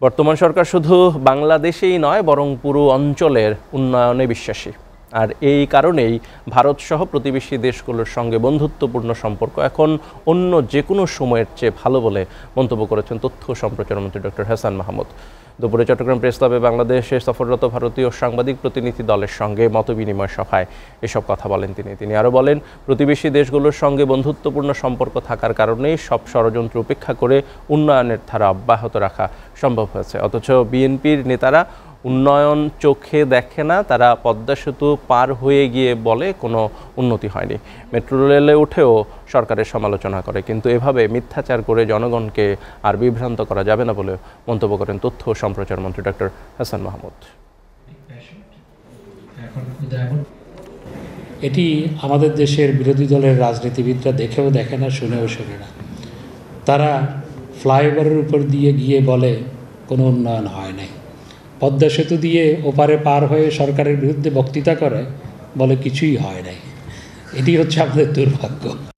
বর্তমান সরকার শুধু বাংলাদেশেই নয় বরং পুরো অঞ্চলের উন্নয়নে বিশ্বাসী। আর এই কারণেই ভারতসহ প্রতিবেশী দেশগুলোর সঙ্গে বন্ধুত্বপূর্ণ সম্পর্ক এখন অন্য যে কোনো সময়ের চেয়ে ভালো বলে মন্তব্য করেছেন তথ্য ও সম্প্রচার মন্ত্রী ডক্টর হাসান মাহমুদ। দুপুরে চট্টগ্রাম প্রেস ক্লাবে বাংলাদেশে সফররত ভারতীয় সাংবাদিক প্রতিনিধি দলের সঙ্গে মতবিনিময় সভায় এসব কথা বলেন তিনি আরও বলেন, প্রতিবেশী দেশগুলোর সঙ্গে বন্ধুত্বপূর্ণ সম্পর্ক থাকার কারণেই সব ষড়যন্ত্র উপেক্ষা করে উন্নয়নের ধারা অব্যাহত রাখা সম্ভব হয়েছে। অথচ বিএনপির নেতারা উন্নয়ন চোখে দেখে না, তারা পদ্মা সেতু পার হয়ে গিয়ে বলে কোনো উন্নতি হয়নি। মেট্রো রেলে উঠেও সরকারের সমালোচনা করে, কিন্তু এভাবে মিথ্যাচার করে জনগণকে আর বিভ্রান্ত করা যাবে না বলে মন্তব্য করেন তথ্য ও সম্প্রচার মন্ত্রী ডক্টর হাসান মাহমুদ। এটি আমাদের দেশের বিরোধী দলের রাজনীতিবিদরা দেখেও দেখে না, শুনেও শোনে না। তারা ফ্লাইওভারের উপর দিয়ে গিয়ে বলে কোনো উন্নয়ন হয় নাই, পদ্মা সেতু দিয়ে ওপারে পার হয়ে সরকারের বিরুদ্ধে বক্তৃতা করে, বলে কিছুই হয় নাই। এটি হচ্ছে আমাদের দুর্ভাগ্য।